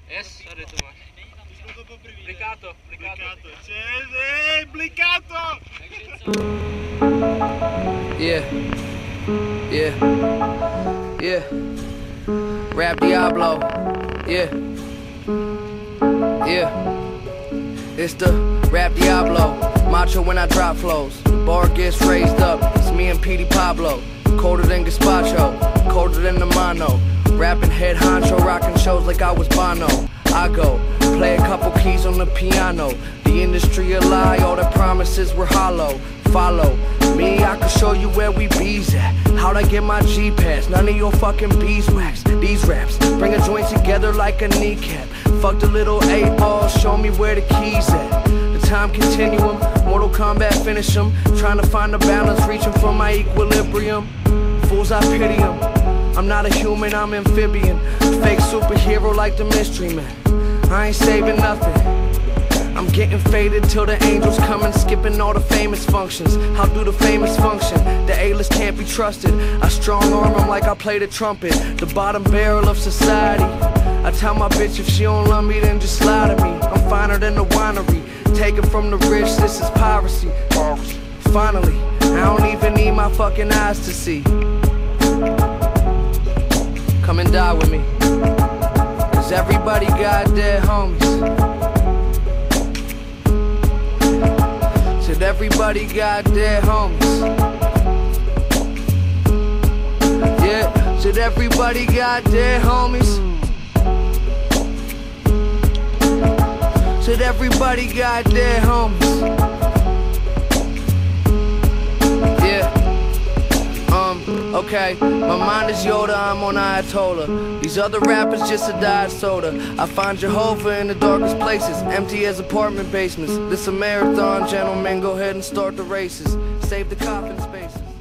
Yes, sorry too much. Plicato, plicato. Plicato! Yeah, yeah. Rap Diablo, yeah. It's the Rap Diablo, macho when I drop flows. Bar gets raised up, it's me and Petey Pablo. Colder than Gazpacho, colder than the mono. Rapping head honcho, rocking shows like I was Bono. I go, play a couple keys on the piano. The industry a lie, all the promises were hollow. Follow me, I can show you where we bees at. How'd I get my G-Pass? None of your fucking beeswax. These raps bring a joint together like a kneecap. Fuck the little 8-ball, show me where the keys at. The time continuum, Mortal Kombat finish them. Trying to find a balance, reaching for my equilibrium. Fools, I pity them. I'm not a human, I'm amphibian. Fake superhero like the Mystery Man. I ain't saving nothing. I'm getting faded till the angels come and skipping all the famous functions. How do the famous function? The A-list can't be trusted. I strong arm them like I play the trumpet. The bottom barrel of society. I tell my bitch if she don't love me then just lie to me. I'm finer than the winery. Taken from the rich, this is piracy. Finally, I don't even need my fucking eyes to see. Come and die with me. Cause everybody got dead homies. Said everybody got dead homies. Yeah, said everybody got dead homies. Said everybody got dead homies. Yeah. Okay, my mind is Yoda, I'm on Ayatollah. These other rappers just a diet soda. I find Jehovah in the darkest places, empty as apartment basements. This a marathon, gentlemen, go ahead and start the races. Save the coffin spaces.